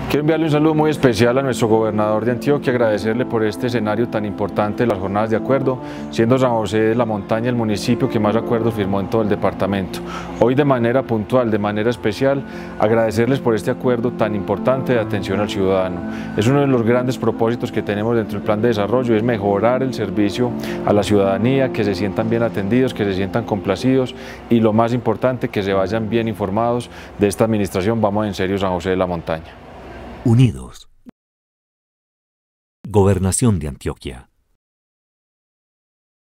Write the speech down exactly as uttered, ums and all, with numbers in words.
Quiero enviarle un saludo muy especial a nuestro gobernador de Antioquia, agradecerle por este escenario tan importante de las jornadas de acuerdo, siendo San José de la Montaña el municipio que más acuerdos firmó en todo el departamento. Hoy de manera puntual, de manera especial, agradecerles por este acuerdo tan importante de atención al ciudadano. Es uno de los grandes propósitos que tenemos dentro del plan de desarrollo, es mejorar el servicio a la ciudadanía, que se sientan bien atendidos, que se sientan complacidos y lo más importante, que se vayan bien informados de esta administración. Vamos en serio, San José de la Montaña. Unidos. Gobernación de Antioquia.